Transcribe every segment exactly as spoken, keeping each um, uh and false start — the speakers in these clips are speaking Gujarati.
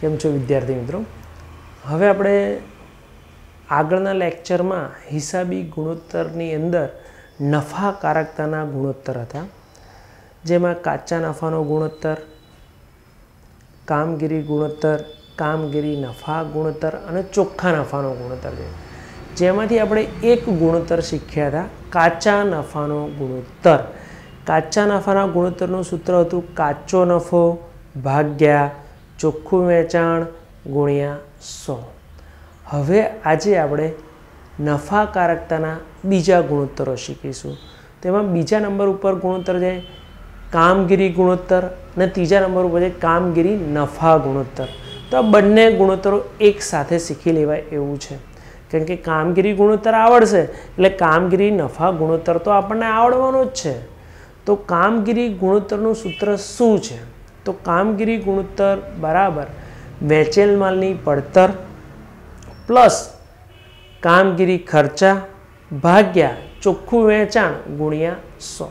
કેમ છો વિદ્યાર્થી મિત્રો? હવે આપણે આગળના લેક્ચરમાં હિસાબી ગુણોત્તરની અંદર નફાકારકતાના ગુણોત્તર હતા, જેમાં કાચા નફાનો ગુણોત્તર, કામગીરી ગુણોત્તર, કામગીરી નફા ગુણોત્તર અને ચોખ્ખા નફાનો ગુણોત્તર છે. જેમાંથી આપણે એક ગુણોત્તર શીખ્યા હતા, કાચા નફાનો ગુણોત્તર. કાચા નફાના ગુણોત્તરનું સૂત્ર હતું કાચો નફો ભાગ્યા ચોખ્ખું વેચાણ ગુણ્યા સો. હવે આજે આપણે નફાકારકતાના બીજા ગુણોત્તરો શીખીશું. તેમાં બીજા નંબર ઉપર ગુણોત્તર છે કામગીરી ગુણોત્તર અને ત્રીજા નંબર ઉપર છે કામગીરી નફા ગુણોત્તર. તો આ બંને ગુણોત્તરો એક સાથે શીખી લેવાય એવું છે, કારણ કે કામગીરી ગુણોત્તર આવડશે એટલે કામગીરી નફા ગુણોત્તર તો આપણને આવડવાનો જ છે. તો કામગીરી ગુણોત્તરનું સૂત્ર શું છે? તો કામગીરી ગુણોત્તર બરાબર વેચેલ માલની પડતર પ્લસ કામગીરી ખર્ચા ભાગ્યા ચોખ્ખું વેચાણ ગુણ્યા સો.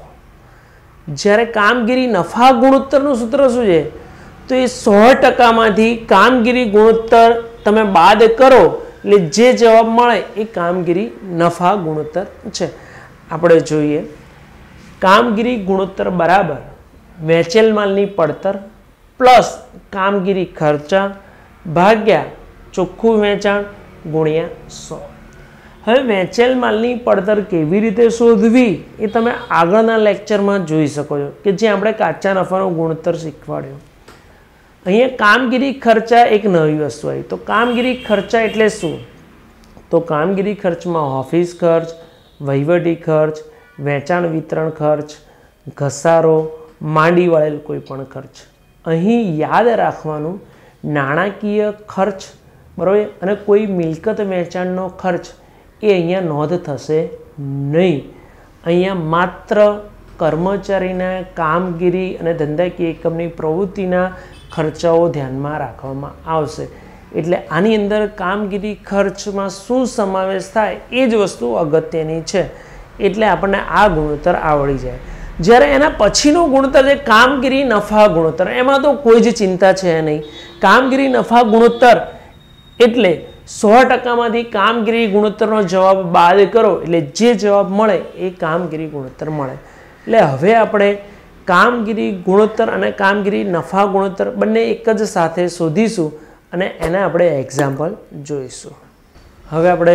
જ્યારે કામગીરી નફા ગુણોત્તરનું સૂત્ર શું છે? તો એ સો ટકામાંથી કામગીરી ગુણોત્તર તમે બાદ કરો એટલે જે જવાબ મળે એ કામગીરી નફા ગુણોત્તર છે. આપણે જોઈએ કામગીરી ગુણોત્તર બરાબર વેચેલ માલની પડતર પ્લસ કામગીરી ખર્ચા ભાગ્યા ચોખ્ખું વેચાણ ગુણ્યા સો. હવે વેચેલ માલની પડતર કેવી રીતે શોધવી એ તમે આગળના લેક્ચરમાં જોઈ શકો છો, કે જે આપણે કાચા નફાનો ગુણોત્તર શીખવાડ્યો. અહીંયા કામગીરી ખર્ચા એક નવી વસ્તુ આવી. તો કામગીરી ખર્ચા એટલે શું? તો કામગીરી ખર્ચમાં ઓફિસ ખર્ચ, વહીવટી ખર્ચ, વેચાણ વિતરણ ખર્ચ, ઘસારો, માંડી વાળેલ કોઈ પણ ખર્ચ. અહીં યાદ રાખવાનું નાણાકીય ખર્ચ બરાબર અને કોઈ મિલકત વેચાણનો ખર્ચ એ અહીંયા નોંધ થશે નહીં. અહીંયા માત્ર કર્મચારીના કામગીરી અને ધંધાકીય એકમની પ્રવૃત્તિના ખર્ચાઓ ધ્યાનમાં રાખવામાં આવશે. એટલે આની અંદર કામગીરી ખર્ચમાં શું સમાવેશ થાય એ જ વસ્તુ અગત્યની છે. એટલે આપણને આ ગુણોત્તર આવડી જાય. જ્યારે એના પછીનો ગુણોત્તર છે કામગીરી નફા ગુણોત્તર, એમાં તો કોઈ જ ચિંતા છે નહીં. કામગીરી નફા ગુણોત્તર એટલે સો ટકામાંથી કામગીરી ગુણોત્તરનો જવાબ બાદ કરો એટલે જે જવાબ મળે એ કામગીરી ગુણોત્તર મળે. એટલે હવે આપણે કામગીરી ગુણોત્તર અને કામગીરી નફા ગુણોત્તર બંને એક જ સાથે શોધીશું અને એના આપણે એક્ઝામ્પલ જોઈશું. હવે આપણે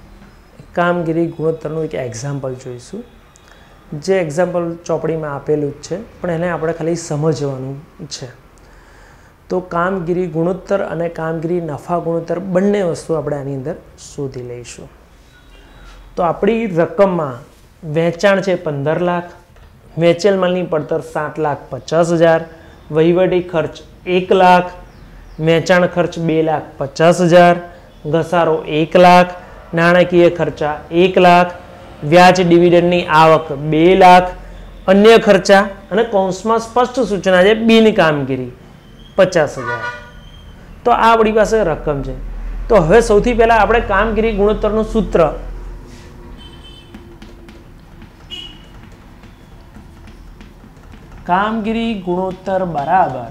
કામગીરી ગુણોત્તરનું એક એક્ઝામ્પલ જોઈશું, જે એક્ઝામ્પલ ચોપડીમાં આપેલું જ છે, પણ એને આપણે ખાલી સમજવાનું છે. તો કામગીરી ગુણોત્તર અને કામગીરી નફા ગુણોત્તર બંને વસ્તુ આપણે આની અંદર શોધી લઈશું. તો આપણી રકમમાં વેચાણ છે પંદર લાખ, વેચેલ માલની પડતર સાત લાખ પચાસ હજાર, વહીવટી ખર્ચ એક લાખ, વેચાણ ખર્ચ બે લાખ પચાસ હજાર, ઘસારો એક લાખ, નાણાકીય ખર્ચા એક લાખ, વ્યાજ ડિવિડન્ડની આવક બે લાખ, અન્ય ખર્ચા અને કૌંસમાં સ્પષ્ટ સૂચના છે બિન કામગીરી પચાસ હજાર. તો આ આપણી પાસે રકમ છે. તો હવે સૌથી પહેલા આપણે કામગીરી ગુણોત્તરનું સૂત્ર કામગીરી ગુણોત્તર બરાબર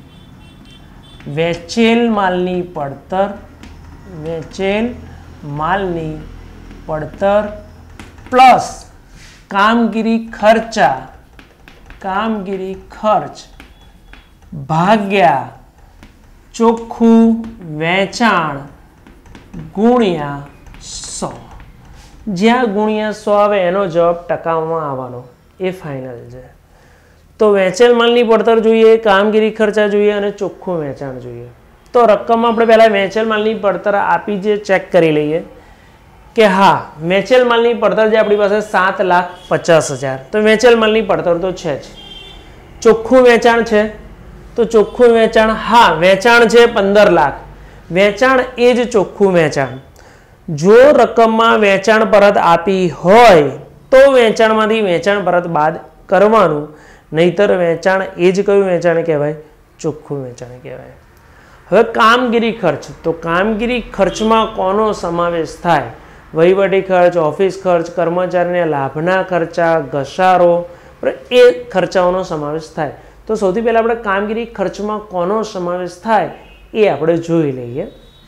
વેચેલ માલની પડતર વેચેલ માલની પડતર પ્લસ કામગીરી ખર્ચા કામગીરી ખર્ચ ભાગ્યા ચોખ્ખું વેચાણ ગુણ્યા સો. જ્યાં ગુણ્યા સો આવે એનો જવાબ ટકામાં આવવાનો એ ફાઇનલ છે. તો વેચેલ માલની પડતર જોઈએ, કામગીરી ખર્ચા જોઈએ અને ચોખ્ખું વેચાણ જોઈએ. તો રકમમાં આપણે પહેલાં વેચેલ માલની પડતર આપી જે ચેક કરી લઈએ કે હા વેચેલ માલની પડતર જે આપણી પાસે સાત લાખ પચાસ હજાર. તો વેચેલ માલની પડતર તો છે જ. ચોખ્ખું વેચાણ છે તો ચોખ્ખું વેચાણ હા વેચાણ છે પંદર લાખ. વેચાણ એ જ ચોખ્ખું વેચાણ. જો રકમમાં વેચાણ પરત આપી હોય તો વેચાણમાંથી વેચાણ પરત બાદ કરવાનું, નહીતર વેચાણ એ જ કયું વેચાણ કહેવાય? ચોખ્ખું વેચાણ કહેવાય. હવે કામગીરી ખર્ચ. તો કામગીરી ખર્ચમાં કોનો સમાવેશ થાય? વહીવટી ખર્ચ, ઓફિસ ખર્ચ, કર્મચારીને લાભના ખર્ચા, ઘસારો, એ ખર્ચાઓનો સમાવેશ થાય. તો સૌથી પહેલાં આપણે કામગીરી ખર્ચમાં કોનો સમાવેશ થાય એ આપણે જોઈ લઈએ.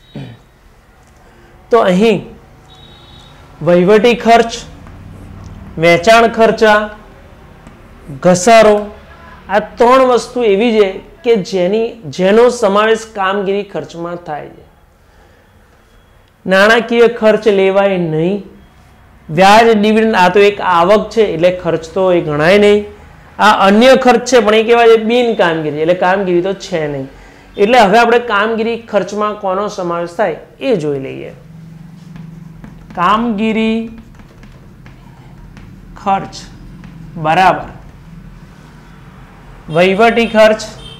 તો અહીં વહીવટી ખર્ચ, વેચાણ ખર્ચા, ઘસારો આ ત્રણ વસ્તુ એવી છે કે જેની જેનો સમાવેશ કામગીરી ખર્ચમાં થાય છે. નાણાકીય ખર્ચ લેવાય નહીં. વ્યાજ, ડિવિડન્ડ આ તો એક આવક છે એટલે ખર્ચ તો એ ગણાય નહીં. આ અન્ય ખર્ચ છે પણ એ કહેવાય છે બિન કામગીરી એટલે કામગીરી તો છે નહીં. એટલે હવે આપણે કામગીરી ખર્ચમાં કોનો સમાવેશ થાય એ જોઈ લઈએ. કામગીરી ખર્ચ બરાબર વહીવટી ખર્ચ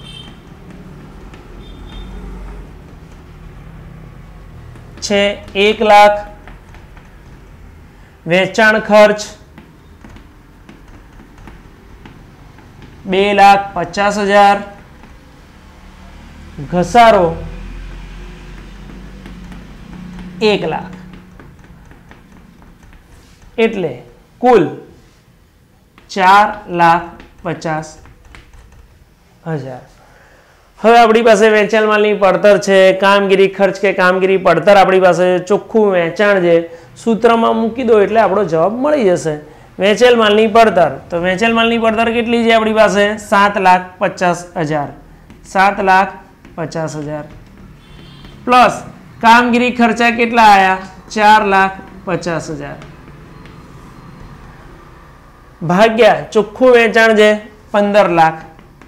છે એક લાખ, વેચાણ ખર્ચ બે લાખ પચાસ હજાર, ઘસારો એક લાખ, એટલે કુલ ચાર લાખ પચાસ હજાર. હવે આપણી પાસે વેચાણ માલની પડતર છે, કામગીરી ખર્ચ કે કામગીરી પડતર આપણી પાસે ચોખ્ખું વેચાણ છે, સૂત્રમાં મૂકી દો એટલે આપણો જવાબ મળી જશે. વેચેલ માલની પડતર, તો વેચેલ માલની પડતર કેટલી છે આપણી પાસે? સાત લાખ પચાસ હજાર. સાત લાખ પચાસ હજાર પ્લસ કામગીરી ખર્ચા કેટલા આયા? ચાર લાખ પચાસ હજાર ભાગ્યા ચોખ્ખું વેચાણ છે પંદર લાખ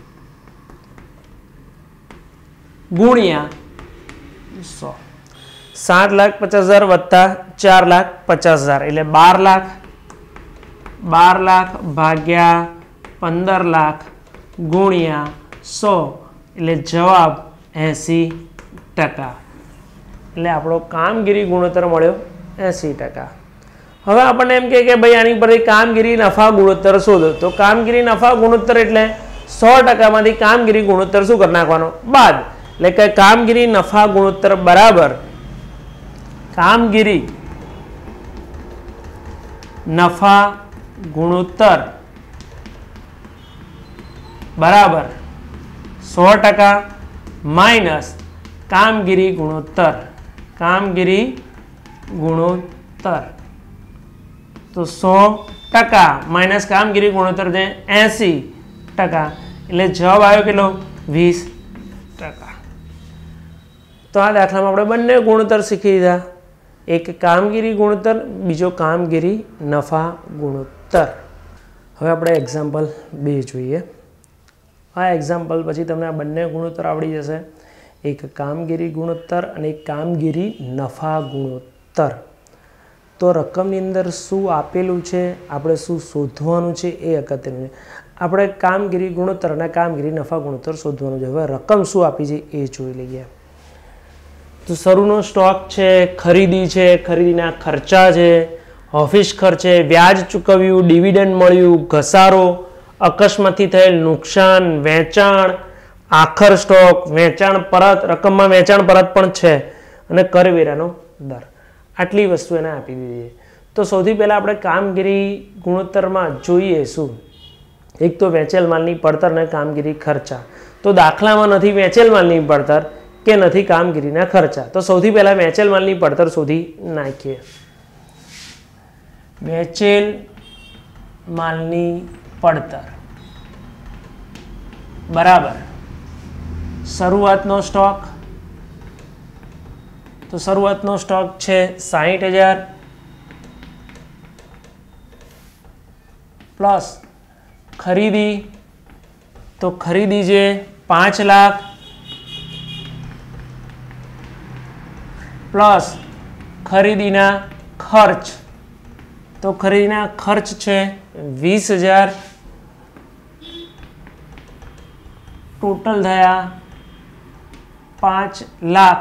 ગુણ્યા સો. સાત લાખ પચાસ હજાર વત્તા ચાર લાખ પચાસ હજાર એટલે બાર લાખ. બાર લાખ ભાગ્યા પંદર લાખ ગુણ્યા સો એટલે જવાબ એસી ટકા. એટલે આપણો કામગીરી ગુણોત્તર મળ્યો એસી ટકા. હવે આપણને એમ કહે કે ભાઈ આની પરથી કામગીરી નફા ગુણોત્તર શોધો. તો કામગીરી નફા ગુણોત્તર એટલે સો ટકામાંથી કામગીરી ગુણોત્તર શું કરી નાખવાનો? બાદ. એટલે કે કામગીરી નફા ગુણોત્તર બરાબર કામગીરી નફા ગુણોત્તર બરાબર સો ટકા માઇનસ કામગીરી ગુણોત્તર. કામગીરી ગુણોત્તર તો સો ટકા માઇનસ કામગીરી ગુણોત્તર છે એસી ટકા એટલે જવાબ આવ્યો કેટલો? વીસ ટકા. તો આ દાખલામાં આપણે બંને ગુણોત્તર શીખી દીધા. એક કામગીરી ગુણોત્તર, બીજો કામગીરી નફા ગુણોત્તર. હવે આપણે એક્ઝામ્પલ બે જોઈએ. આ એક્ઝામ્પલ પછી તમને આ બંને ગુણોત્તર આવડી જશે. એક કામગીરી ગુણોત્તર અને એક કામગીરી નફા ગુણોત્તર. તો રકમની અંદર શું આપેલું છે, આપણે શું શોધવાનું છે એ અગત્યનું છે. આપણે કામગીરી ગુણોત્તર અને કામગીરી નફા ગુણોત્તર શોધવાનું છે. હવે રકમ શું આપી છે એ જોઈ લઈએ. તો શરૂનો સ્ટોક છે, ખરીદી છે, ખરીદીના ખર્ચા છે, ઓફિસ ખર્ચ છે, વ્યાજ ચૂકવ્યું, ડિવિડન્ડ મળ્યું, ઘસારો, અકસ્માતથી થયેલ નુકસાન, વેચાણ, આખર સ્ટોક, વેચાણ પરત, રકમમાં વેચાણ પરત પણ છે અને કરવેરાનો દર. આટલી વસ્તુ એને આપી દીધી. તો સૌથી પહેલાં આપણે કામગીરી ગુણોત્તરમાં જોઈએ શું? એક તો વેચેલ માલની પડતર અને કામગીરી ખર્ચા. તો દાખલામાં નથી વેચેલ માલની પડતર કે નથી કામગીરીના ખર્ચા. તો સૌથી પહેલાં વેચેલ માલની પડતર શોધી નાખીએ. વેચેલ માલની પડતર બરાબર શરૂઆતનો સ્ટોક. તો શરૂઆતનો સ્ટોક છે સાહીઠ હજાર પ્લસ ખરીદી. તો ખરીદી છે પાંચ લાખ પ્લસ ખરીદીના ખર્ચ. તો ખરીદીના ખર્ચ છે વીસ હજાર. ટોટલ થયા પાંચ લાખ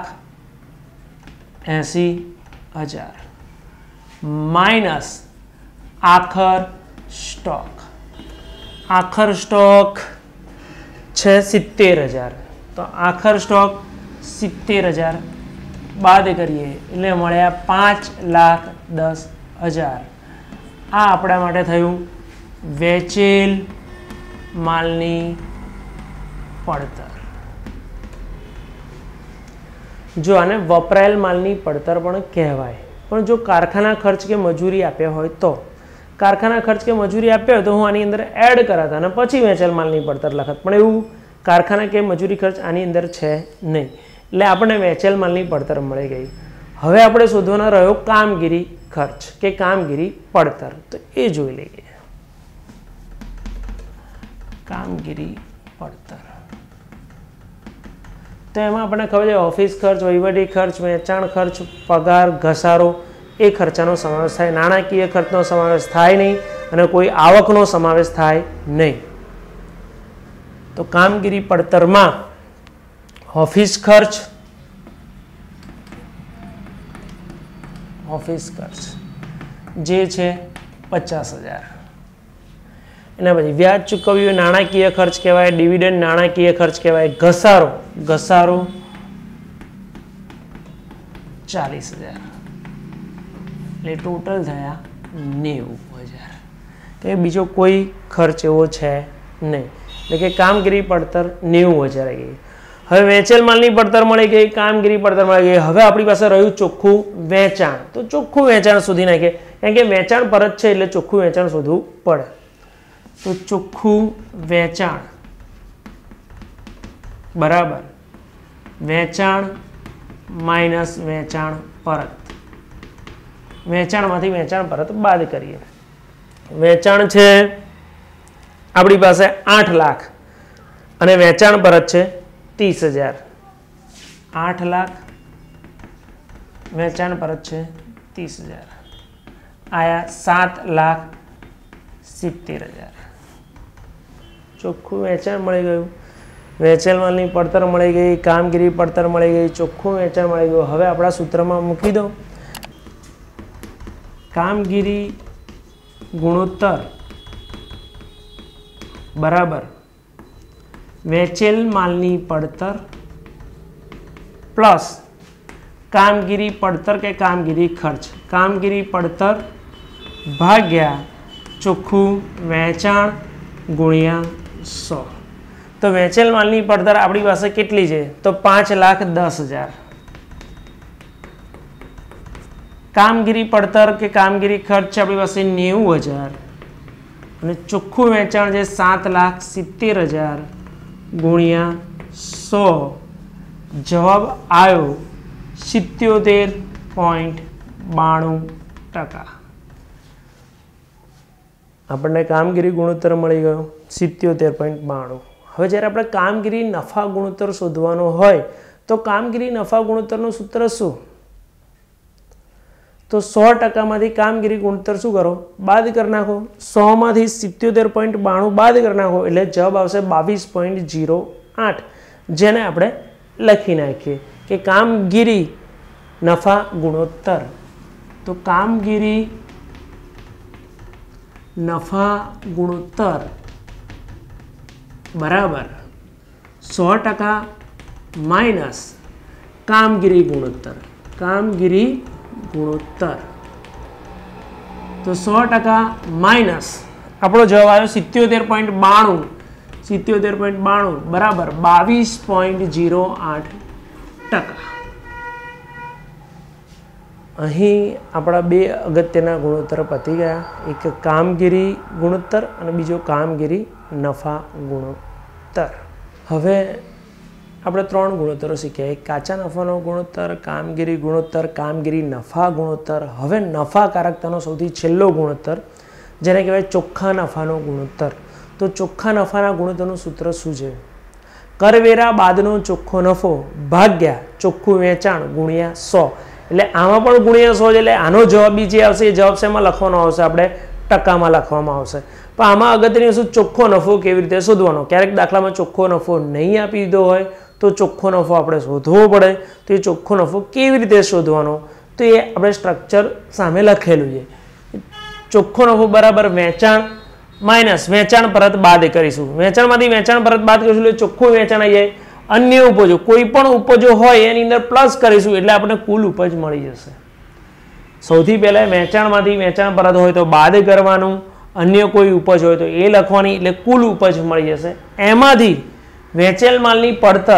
એસી હજાર માઇનસ આખર સ્ટોક. આખર સ્ટોક છે સિત્તેર હજાર. તો આખર સ્ટોક સિત્તેર હજાર બાદ કરીએ એટલે મળ્યા પાંચ લાખ દસ હજાર. આ આપણા માટે થયું વેચેલ માલની પડતર. જો આને વપરાયેલ માલની પડતર પણ કહેવાય. પણ જો કારખાના ખર્ચ કે મજૂરી આપ્યા હોય તો કારખાના ખર્ચ કે મજૂરી આપ્યા હોય તો હું આની અંદર એડ કરાત અને પછી વેચેલ માલની પડતર લખત. પણ એવું કારખાના કે મજૂરી ખર્ચ આની અંદર છે નહીં, એટલે આપણને વેચેલ માલની પડતર મળી ગઈ. હવે આપણે શોધવાનો રહ્યો કામગીરી ખર્ચ કે કામગીરી પડતર. તો એ જોઈ લઈએ. કામગીરી પડતર તો એમાં આપણને ખબર છે ઓફિસ ખર્ચ, વહીવટી ખર્ચ, વેચાણ ખર્ચ, પગાર, ઘસારો એ ખર્ચાનો સમાવેશ થાય. નાણાકીય ખર્ચનો સમાવેશ થાય નહીં અને કોઈ આવકનો સમાવેશ થાય નહીં. તો કામગીરી પડતરમાં ઓફિસ ખર્ચ ઓફિસ ખર્ચ જે છે પચાસ હજાર. એના પછી વ્યાજ ચૂકવ્યું નાણાકીય ખર્ચ કહેવાય, ડિવિડન્ડ નાણાકીય ખર્ચ કહેવાય, ઘસારો ઘસારો ચાલીસ હજાર એટલે ટોટલ થયા નેવું હજાર. કે બીજો કોઈ ખર્ચ એવો છે નહીં, એટલે કે કામગીરી પડતર નેવું હજાર આવી ગઈ. હવે વેચેલ માલની પડતર મળી ગઈ, કામગીરી પડતર મળી ગઈ. હવે આપણી પાસે રહ્યું ચોખ્ખું વેચાણ. તો ચોખ્ખું વેચાણ શોધી નાખીએ, કારણ કે વેચાણ પરત છે એટલે ચોખ્ખું વેચાણ શોધવું પડે. તો ચોખ્ખું વેચાણ બરાબર વેચાણ માઇનસ વેચાણ પરત. વેચાણમાંથી વેચાણ પરત બાદ કરીએ. વેચાણ છે આપણી પાસે આઠ લાખ અને વેચાણ પરત છે ત્રીસ હજાર. આઠ લાખ વેચાણ પરત છે ત્રીસ હજાર આયા સાત લાખ સિત્તેર હજાર. ચોખ્ખું વેચાણ મળી ગયું, વેચેલ માલની પડતર મળી ગઈ, કામગીરી પડતર મળી ગઈ, ચોખ્ખું વેચાણ મળી ગયું. હવે આપણા સૂત્રમાં મૂકી દો કામગીરી ગુણોત્તર બરાબર વેચેલ માલની પડતર પ્લસ કામગીરી પડતર કે કામગીરી ખર્ચ. કામગીરી પડતર ભાગ્યા ચોખ્ખું વેચાણ ગુણ્યા સો. તો વેચેલ માલની પડતર આપણી પાસે કેટલી છે? તો પાંચ લાખ દસ હજાર. કામગીરી પડતર કે કામગીરી ખર્ચ છે આપણી પાસે નેવું હજાર અને ચોખ્ખું વેચાણ છે સાત લાખ સિત્તેર હજાર ગુણ્યા સો. જવાબ આવ્યો સિત્યોતેર પોઈન્ટ બાણું ટકા. આપણને કામગીરી ગુણોત્તર મળી ગયો સિત્યોતેર પોઈન્ટ બાણું. હવે જ્યારે આપણે કામગીરી નફા ગુણોત્તર શોધવાનો હોય તો કામગીરી નફા ગુણોત્તરનું સૂત્ર શું? તો સો ટકામાંથી કામગીરી ગુણોત્તર શું કરો? બાદ કરી નાખો. સો માંથી સિત્યોતેર પોઈન્ટ બાણું બાદ કરી નાખો એટલે જવાબ આવશે બાવીસ પોઈન્ટ જીરો આઠ. જેને આપણે લખી નાખીએ કે કામગીરી નફા ગુણોત્તર. તો કામગીરી નફા ગુણોત્તર બરાબર સો ટકા માઇનસ કામગીરી ગુણોત્તર. કામગીરી ગુણોત્તર તો સો ટકા માઇનસ આપણો જવાબ આવ્યો સિત્યોતેર પોઈન્ટ બાણું. સિત્યોતેર પોઈન્ટ બાણું બરાબર બાવીસ પોઈન્ટ જીરો આઠ ટકા. અહીં આપણા બે અગત્યના ગુણોત્તર પતી ગયા. એક કામગીરી ગુણોત્તર અને બીજો કામગીરી નફા ગુણોત્તર. હવે આપણે ત્રણ ગુણોત્તરો શીખ્યા. એક કાચા નફાનો ગુણોત્તર, કામગીરી ગુણોત્તર, કામગીરી નફા ગુણોત્તર. હવે નફાકારકતાનો સૌથી છેલ્લો ગુણોત્તર જેને કહેવાય ચોખ્ખા નફાનો ગુણોત્તર. તો ચોખ્ખા નફાના ગુણોત્તરનું સૂત્ર શું છે? કરવેરા બાદનો ચોખ્ખો નફો ભાગ્યા ચોખ્ખું વેચાણ ગુણ્યા સો. એટલે આમાં પણ ગુણ્યા સો એટલે આનો જવાબ બી જે આવશે એ જવાબ શેમાં લખવાનો આવશે? આપણે ટકામાં લખવામાં આવશે. પણ આમાં અગત્યની વસ્તુ ચોખ્ખો નફો કેવી રીતે શોધવાનો. ક્યારેક દાખલામાં ચોખ્ખો નફો નહીં આપી દીધો હોય તો ચોખ્ખો નફો આપણે શોધવો પડે. તો એ ચોખ્ખો નફો કેવી રીતે શોધવાનો? તો એ આપણે સ્ટ્રક્ચર સામે લખેલું છે. ચોખ્ખો નફો બરાબર વેચાણ માઇનસ વેચાણ પરત બાદ કરીશું. વેચાણમાંથી વેચાણ પરત બાદ કરીશું એટલે ચોખ્ખું વેચાણ આવી જાય. અન્ય ઉપજો કોઈ પણ ઉપજો હોય એની અંદર પ્લસ કરીશું એટલે આપણને કુલ ઉપજ મળી જશે. સૌથી પહેલાં વેચાણમાંથી વેચાણ પરત હોય તો બાદ કરવાનું, અન્ય કોઈ ઉપજ હોય તો એ લખવાની એટલે કુલ ઉપજ મળી જશે. એમાંથી વેચેલ માલની પડતર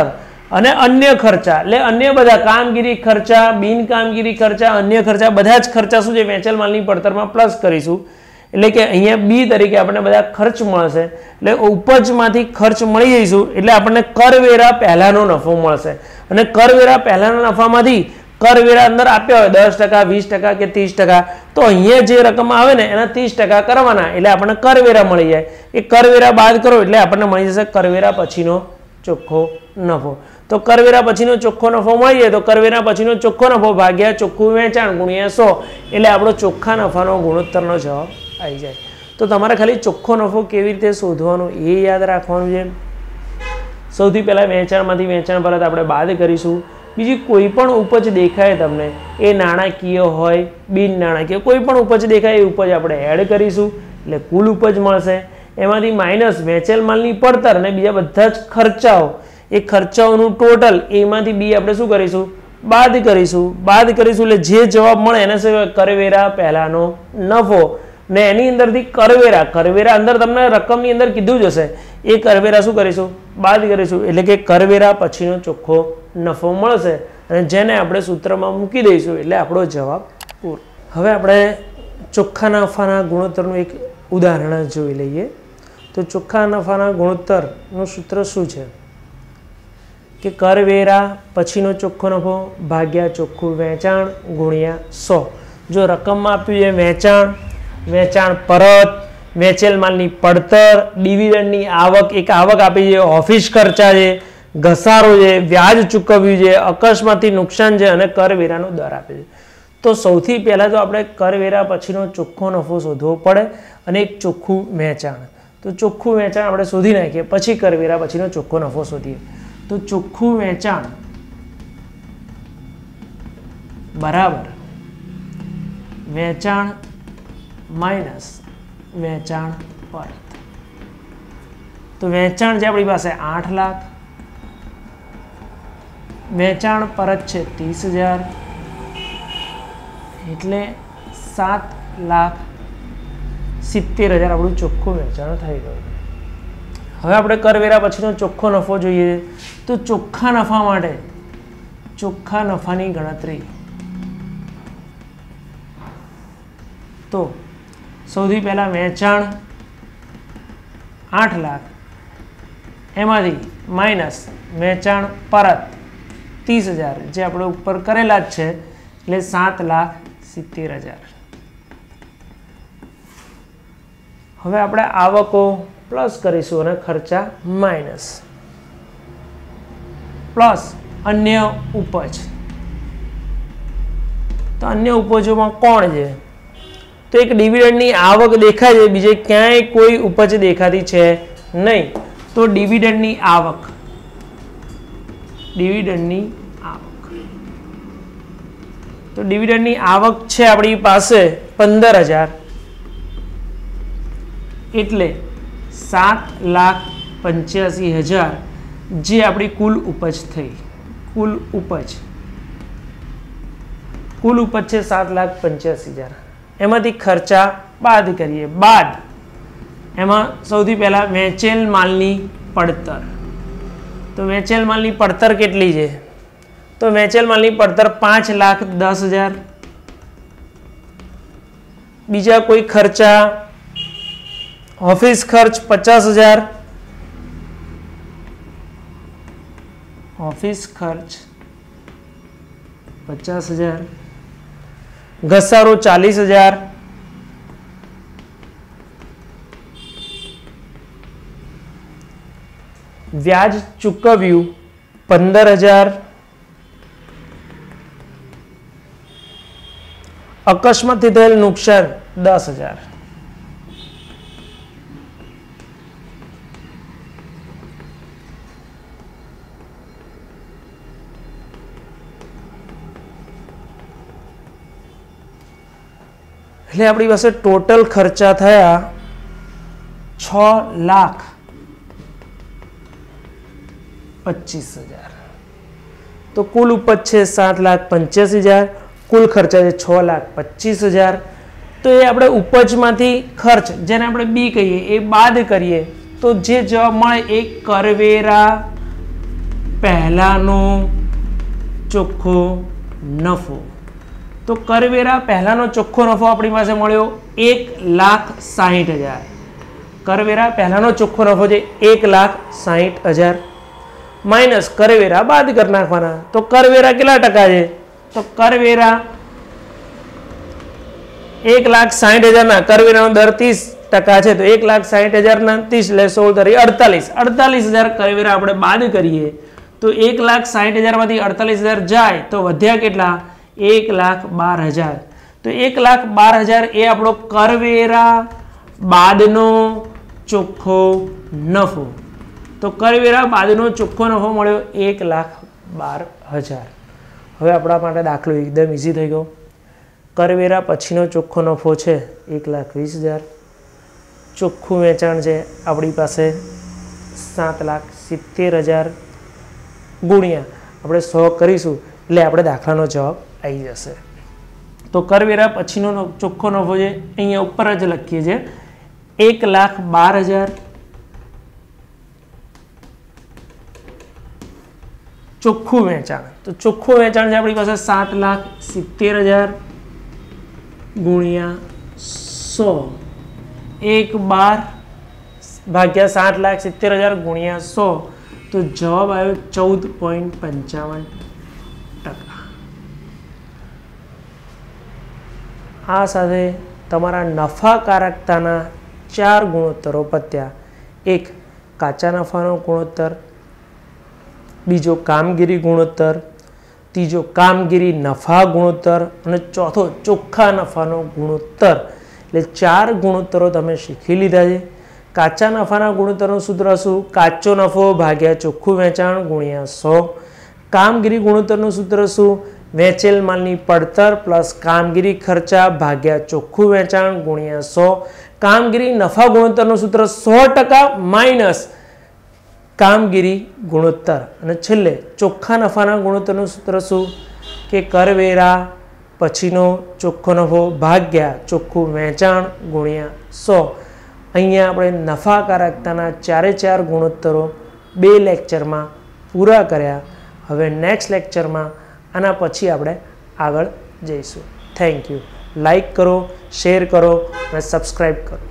અને અન્ય ખર્ચા એટલે અન્ય બધા કામગીરી ખર્ચા, બિન કામગીરી ખર્ચા, અન્ય ખર્ચા બધા જ ખર્ચા શું છે વેચેલ માલની પડતરમાં પ્લસ કરીશું. એટલે કે અહીંયા બી તરીકે આપણને બધા ખર્ચ મળશે. એટલે ઉપજમાંથી ખર્ચ મળી જઈશું એટલે આપણને કરવેરા પહેલાનો નફો મળશે. અને કરવેરા પહેલાના નફામાંથી કરવેરા અંદર આપ્યા હોય દસ ટકા, વીસ ટકા કે ત્રીસ ટકા, તો અહીંયા જે રકમ આવે ને એના ત્રીસ ટકા કરવાના એટલે આપણને કરવેરા મળી જાય. એ કરવેરા બાદ કરો એટલે આપણને મળી જશે કરવેરા પછીનો ચોખ્ખો નફો. તો કરવેરા પછીનો ચોખ્ખો નફો મળી જાય તો કરવેરા પછીનો ચોખ્ખો નફો ભાગ્યા ચોખ્ખું વેચાણ ગુણ્યા સો એટલે આપણો ચોખ્ખા નફાનો ગુણોત્તરનો જવાબ આવી જાય. તો તમારે ખાલી ચોખ્ખો નફો કેવી રીતે શોધવાનો એ યાદ રાખવાનું છે. સૌથી પહેલાં વેચાણમાંથી વેચાણ પરત આપણે બાદ કરીશું. બીજી કોઈ પણ ઉપજ દેખાય તમને એ નાણાકીય હોય, બિન નાણાકીય કોઈ પણ ઉપજ દેખાય એ ઉપજ આપણે એડ કરીશું એટલે કુલ ઉપજ મળશે. એમાંથી માઇનસ વેચેલ માલની પડતર અને બીજા બધા જ ખર્ચાઓ, એ ખર્ચાઓનું ટોટલ એમાંથી બી આપણે શું કરીશું બાદ કરીશું. બાદ કરીશું એટલે જે જવાબ મળે એને શું કરવેરા પહેલાનો નફો ને એની અંદરથી કરવેરા કરવેરા અંદર તમને રકમની અંદર કીધું જ હશે એ કરવેરા શું કરીશું બાદ કરીશું એટલે કે કરવેરા પછીનો ચોખ્ખો નફો મળશે અને જેને આપણે સૂત્રમાં મૂકી દઈશું એટલે આપણો જવાબ પૂરો. હવે આપણે ચોખ્ખા નફાના ગુણોત્તરનું એક ઉદાહરણ જોઈ લઈએ. તો ચોખ્ખા નફાના ગુણોત્તરનું સૂત્ર શું છે કે કરવેરા પછીનો ચોખ્ખો નફો ભાગ્યા ચોખ્ખું વેચાણ ગુણ્યા સો. જો રકમમાં આપ્યું છે વેચાણ, વેચાણ પરત, વેચેલ માલની પડતર, ડિવિડન્ડની આવક, એક આવક આપી છે, ઓફિસ ખર્ચા છે, ઘસારો છે, વ્યાજ ચૂકવ્યું છે, અકસ્માતથી નુકસાન છે અને કરવેરાનો દર આપે છે. તો સૌથી પહેલાં તો આપણે કરવેરા પછીનો ચોખ્ખો નફો શોધવો પડે અને એક ચોખ્ખું વેચાણ. તો ચોખ્ખું વેચાણ આપણે શોધી નાખીએ પછી કરવેરા પછીનો ચોખ્ખો નફો શોધીએ. તો ચોખ્ખું વેચાણ બરાબર વેચાણ માઇનસ વેચાણ પરત. તો વેચાણ છે આપણી પાસે આઠ લાખ, વેચાણ પરત છે ત્રીસ હજાર એટલે સાત લાખ સિત્તેર હજાર આપણું ચોખ્ખું વેચાણ થઈ ગયું. હવે આપણે કરવેરા પછીનો ચોખ્ખો નફો જોઈએ. તો ચોખ્ખા નફા માટે ચોખ્ખા નફાની ગણતરી તો સૌથી પહેલાં વેચાણ આઠ લાખ એમાંથી માઇનસ વેચાણ પરત ત્રીસ હજાર જે આપણે ઉપર કરેલા જ છે એટલે સાત લાખ સિત્તેર હજાર. હવે આપણે આવકો પ્લસ કરીશું અને ખર્ચા માઇનસ પ્લસ અન્ય ઉપજ. તો અન્ય ઉપજોમાં કોણ છે તો એક ડિવિડન્ડની આવક દેખાય છે, બીજે ક્યાંય કોઈ ઉપજ દેખાતી છે નહીં. તો ડિવિડન્ડની આવક ડિવિડન્ડની આવક તો ડિવિડન્ડની આવક છે આપણી પાસે પંદર હજાર એટલે સાત લાખ પંચ્યાસી હજાર જે આપણી કુલ ઉપજ થઈ. કુલ ઉપજ કુલ ઉપજ છે સાત લાખ પંચ્યાસી હજાર. એમાંથી ખર્ચા બાદ કરીએ. બાદ એમાં સૌથી પહેલાં વેચેલ માલની પડતર. તો વેચેલ માલની પડતર કેટલી છે તો વેચેલ માલની પડતર પાંચ લાખ દસ હજાર. બીજા કોઈ ખર્ચા ઓફિસ ખર્ચ પચાસ હજાર, ઓફિસ ખર્ચ પચાસ હજાર, ઘસારો ચાલીસ હજાર, વ્યાજ ચૂકવ્યું પંદર હજાર, અકસ્માતથી થયેલ નુકસાન દસ હજાર. એટલે આપણી પાસે ટોટલ ખર્ચા થયા છ લાખ પચીસ હજાર. તો કુલ ઉપજ છે સાત લાખ પંચ્યાસી હજાર, કુલ ખર્ચા છે છ લાખ પચીસ હજાર. તો એ આપણે ઉપજમાંથી ખર્ચ જેને આપણે બી કહીએ એ બાદ કરીએ તો જે જવાબ મળે એ કરવેરા પહેલાનો ચોખ્ખો નફો. તો કરવેરા પહેલાનો ચોખ્ખો નફો આપણી પાસે મળ્યો એક લાખ સાહીઠ હજાર. કરવેરા પહેલાનો ચોખ્ખો નફો છે એક લાખ સાહીઠ હજાર માઇનસ કરવેરા બાદ કરી નાખવાના. તો કરવેરા કેટલા ટકા છે? તો કરવેરા એક લાખ સાહીઠ હજારના કરવેરાનો દર ત્રીસ ટકા છે. તો એક લાખ સાહીઠ હજારના ત્રીસ એટલે સોળ તરી અડતાલીસ અડતાલીસ હજાર કરવેરા આપણે બાદ કરીએ તો એક લાખ સાહીઠ હજારમાંથી અડતાલીસ હજાર જાય તો વધ્યા કેટલા? એક લાખ બાર હજાર. તો એક લાખ બાર હજાર એ આપણો કરવેરા બાદનો ચોખ્ખો નફો. તો કરવેરા બાદનો ચોખ્ખો નફો મળ્યો એક લાખ બાર હજાર. હવે આપણા માટે દાખલો એકદમ ઇઝી થઈ ગયો. કરવેરા પછીનો ચોખ્ખો નફો છે એક લાખ વીસ હજાર. ચોખ્ખું વેચાણ છે આપણી પાસે સાત લાખ સિત્તેર હજાર ગુણ્યા આપણે સો કરીશું એટલે આપણે દાખલાનો જવાબ આવી જશે. તો કરવેરા પછીનો ચોખ્ખો નફો છે અહીંયા ઉપર જ લખીએ છીએ એક લાખ બાર હજાર ચોખ્ખું વેચાણ. તો ચોખ્ખું વેચાણ છે આપણી પાસે સાત લાખ સિત્તેર હજાર ગુણ્યા સો. એક બાર ભાગ્યા સાત લાખ સિત્તેર હજાર ગુણ્યા સો. તો જવાબ આવ્યો ચૌદ પોઈન્ટ પંચાવન ટકા. આ સાથે તમારા નફાકારકતાના ચાર ગુણોત્તરો પત્યા. એક કાચા નફાનો ગુણોત્તર, બીજો કામગીરી ગુણોત્તર, ત્રીજો કામગીરી નફા ગુણોત્તર અને ચોથો ચોખ્ખા નફાનો ગુણોત્તર. એટલે ચાર ગુણોત્તરો તમે શીખી લીધા છે. કાચા નફાના ગુણોત્તરનું સૂત્ર શું? કાચો નફો ભાગ્યા ચોખ્ખું વેચાણ ગુણ્યા સો. કામગીરી ગુણોત્તરનું સૂત્ર શું? વેચેલ માલની પડતર પ્લસ કામગીરી ખર્ચા ભાગ્યા ચોખ્ખું વેચાણ ગુણ્યા સો. કામગીરી નફા ગુણોત્તરનું સૂત્ર સો ટકા માઇનસ કામગીરી ગુણોત્તર. અને છેલ્લે ચોખ્ખા નફાના ગુણોત્તરનું સૂત્ર શું? કે કરવેરા પછીનો ચોખ્ખો નફો ભાગ્યા ચોખ્ખું વેચાણ ગુણ્યા સો. અહીંયા આપણે નફાકારકતાના ચારે ચાર ગુણોત્તરો બે લેક્ચરમાં પૂરા કર્યા. હવે નેક્સ્ટ લેક્ચરમાં આના પછી આપણે આગળ જઈશું. Thank you. લાઈક કરો, શેર કરો અને સબસ્ક્રાઈબ કરો.